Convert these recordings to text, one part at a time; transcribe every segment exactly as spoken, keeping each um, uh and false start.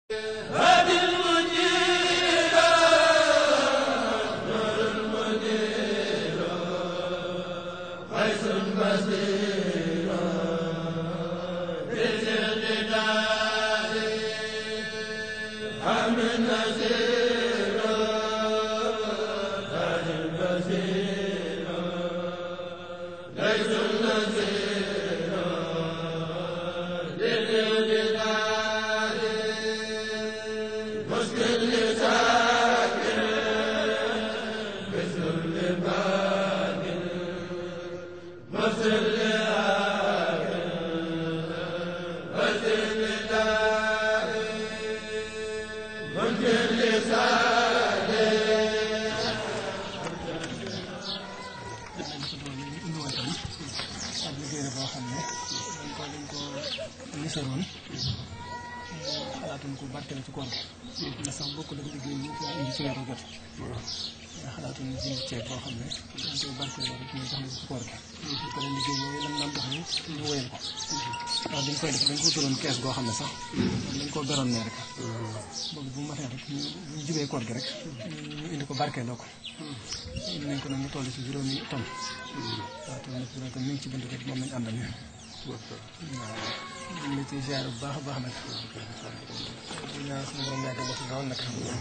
xalaatuñ ko barkeel ci koor gi ndax sax bokk la liggéey yi indi ci weeru jot xalaatuñ jënd ceeb boo xam ne dañ koy barkeel rek ñu jox na ci koor gi te la liggéey yooyu lam naan dox ni ñu wéyal ko ndax dañ koy def dañ ko tëroon kees goo xam ne sax dañ koo beroon ne rek boobu bu matee rek ñu jubee koor gi rek ñu indi ko barkeeloo ko indi nañ ko nag ñu toll ci juróomi ton waaw toll na ci juróomi ton mi ngi ci buntu rek moom lañ àndal ñu waaw ñu ngi ciy ziar bu baax a baax nag di ñaan suñu borom yàggal la fi lool nag di la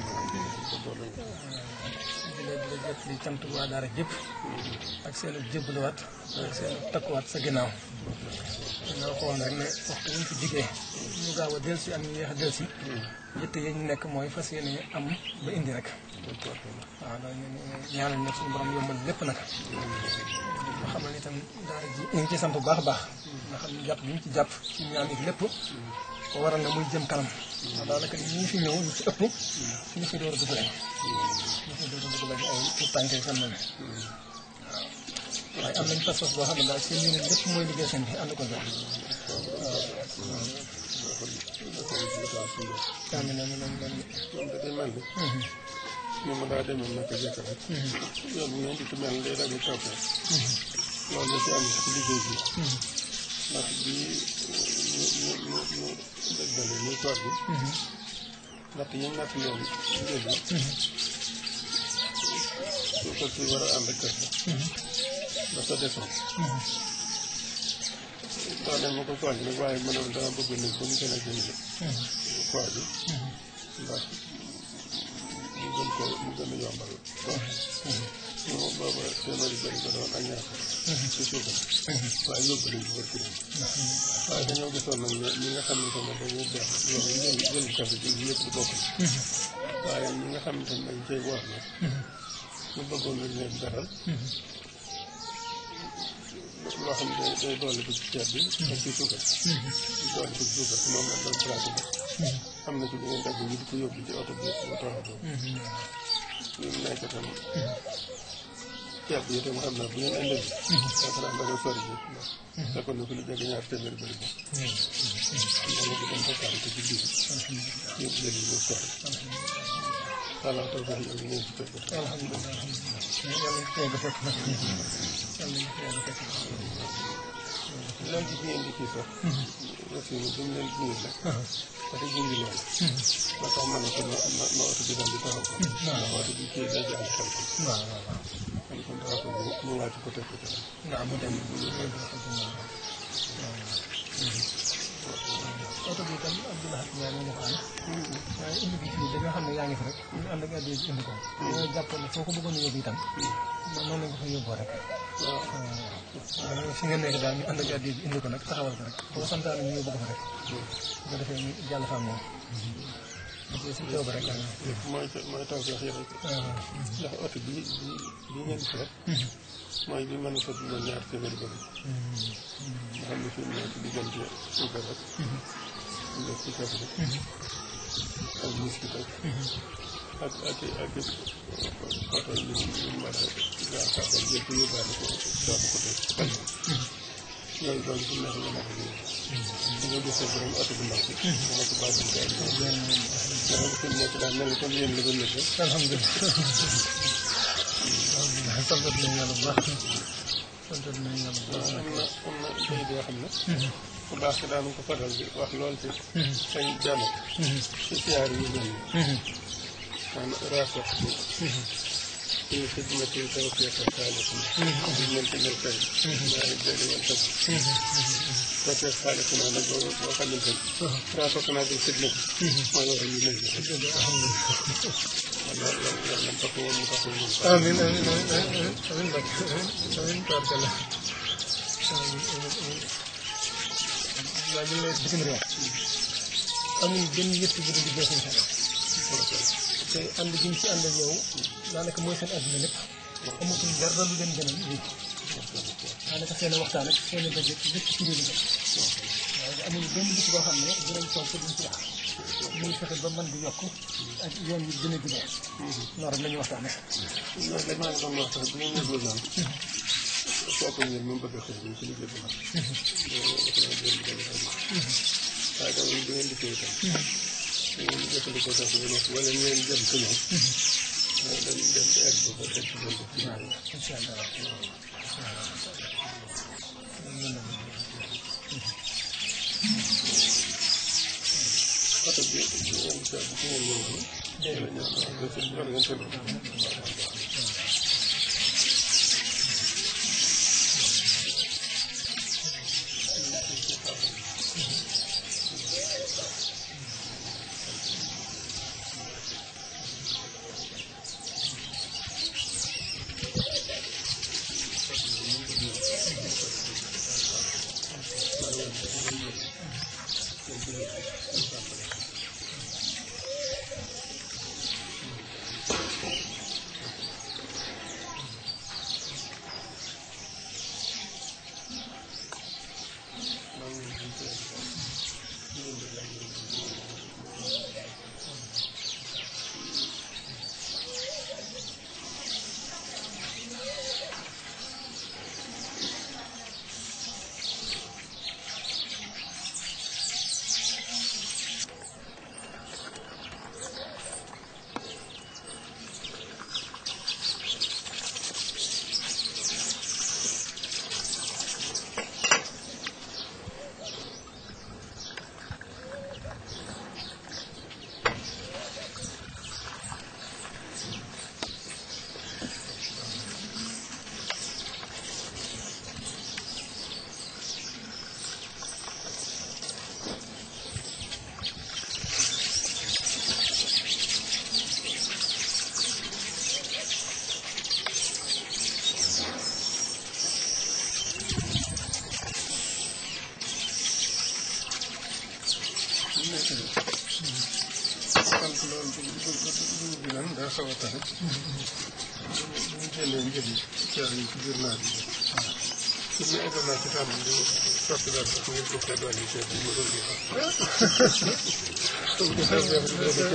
di la jot li cant waa daara jëpp ak seen jébbaluwaat ak seen takkuwaat sa ginnaaw nga xool rek ne waxtu bu ñu fi jigee ñu gaaw a dellusi ak ñu yéex a dellusi yitte yi ñu nekk mooy fas yéene am ba indi rek waaw loolu ñaanal nag suñu borom yombal lépp nag nga xam ne itam daara ji ñu ngi ciy sant bu baax a baax nga xam ne jàpp bi ñu ci jàpp ci ñaan yi lépp ko waral na muy jëm kanam waaw daanaka ñi fi ñëw ñu ci ëpp ñu fi door a dugg lañ ñu fi door a dugg lañ ay tout tànk yi fan la ne waaw waaye am nañ pas-pas boo xam ne daal seen yéene lépp mooy liggéey seen bi ànd ko jox waaw amiin amiin amiin ñu ma daa demoon naka jëkk rek yoon bu ngeen di ci mel day dagg topp loolu la ci am ci liggéey bi ndax bi ñu ñu ñu ñu dëggale muy toog bi natt yi natt yoon liggéey bi su ko ci war a ànd ak kër dafa desoon wax nañ ma ko toog nag waaye mënoon dama bëgg nag ba mu gën a jënd toog bi ndax mu gën ko mu gën a yombal ñu moom booba téeméeri bëri ko doon ak ñaar ci suufam waaye yóbbu nañ ci bër ci waaye dañoo gisoon nag ne ñi nga xam ne tamit dañuy def loolu jël jël café ci yëpp di bokk waaye ñi nga xam ne tamit dañ cey woor nag ñu bëggoon nañ leen beral loo xam ne day dolli ko ci ceeb bi ak ci suukar dolli ko ci suukar si moom la doon pratique ba am na ci bi ngeen dagg yi di ko yóbbu ci oto bi ba taxa boobu ñu nekk tam ceeb bi itam xam naa bu ngeen indi bi yaakaar naa dana sori bi fekkoon na ko lu jege ñaar téeméeri bëri bi dana ko dem fekkaale ko ci biir yëpp jëli ñu sori voilà taw sax yow ngeen ci fekk alhamdulilah yàlla ñu teg fekk nag yàlla ñu teg fekk leen ci ngeen di kii sax aussi ñu duñ leen nuyu la parce que jungi loolu ba tax ma ne ko ma ma oto bi daal di taxaw ko ndax oto bi kii day jàll xel ko waaw waaw waaw kon kon daa ko ñu wàcc ko teg ko ci waaw mu dem oto bi itam Abdoulaye Ndiaye moo ko ànd waaye indi bi fii da nga xam ne yaa ngi fi rek ñu ànd ak addi indi ko ñoo jàppoon ne foo ko bëggoon a yóbbu itam noonu lañ ko fa yóbboo rek waaw fi nga nekk daal ñu ànd ak addi indi ko nag taxawal ko rek boo santaane ñu yóbbu ko fa rek bu ko defee ñu jàll fa moom si coob rek mooy mooy taw sax yi rek ndax oto bi bi bi ngeen fi rek mooy bi mën a fa dundal ñaar téeméeri bëri nga xam ne fi mu nekk diggante suukar rek ñu def ci café rek ak miskit rek ak ak ak oto yi ñu mën a gaa saabal jël ko yóbbaale ko saabu ko teg bañ yooyu loolu fi mu nekk la nekk bi nga gisee borom oto bu ndaw bi dana ko bàyyi ko ay dana fi mu nekk daal mel ni comme yéen la doon nekk alhamdulilah sant nañu yàlla bu baax sant nañu yàlla bu baax am na am na béy boo xam ne bu baax ki daanu ko faral di wax lool ci sañ jàllat ci siyaar yu mel ni man rafet bi ci xidmati tawfiq xaaliqina di mel ci mel kay ñaari jëli wal tëb tawfiq xaaliqina nag boo boo xamante ni rafet naa di xidmati mooy war a yu mel ni wala yàlla nam takk woon mu takk woon amiin amiin amiin amiin bak amiin barkalla waaw ñu ngi lay bitim réew amul benn yëpp bu dul liggéey seen xel te ànd gi ñu ci ànd ak yow daanaka mooy seen àdduna lépp amatul dara lu leen gënal lii daanaka seen waxtaan ak seen daje lépp ci réew mi waaye amul benn bis boo xam ne dinañ toog te duñ ci wax muy fexe ba mën di yokk ak yoon yi gën a gën loolu rek la ñuy waxtaane loolu dañ maa ngi doon wax sax bu ñu ñëwee naan kooku ngeen moom bëgg a xëy ñu ci liggéey bu mag waaye tam bu ngeen liggéey itam da ngeen di jëfandikoo sax bu nekk wala ngeen jëm ci ñoom dañ dem ci egg ba teg ci jënd incha allah oto bi ngeen sa bu ngeen ñëw war ngeen tëdd sant loolu dugub bi nag daa xaw a tax bu ñu génnee njëriñ ceeb yi ci biir naaj bi su ñu eggoon naa ci tàmbali di soppi daal sax ngeen ko fee doon yi ceeb bi ma doon di wax comme que ça def di def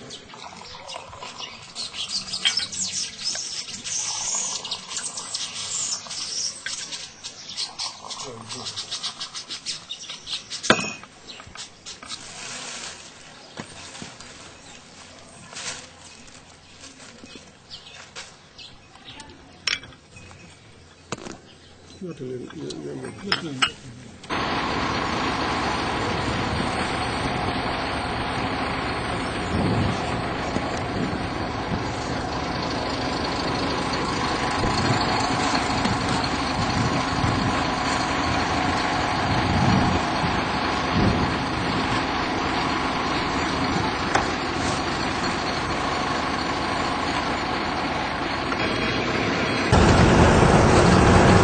What a little,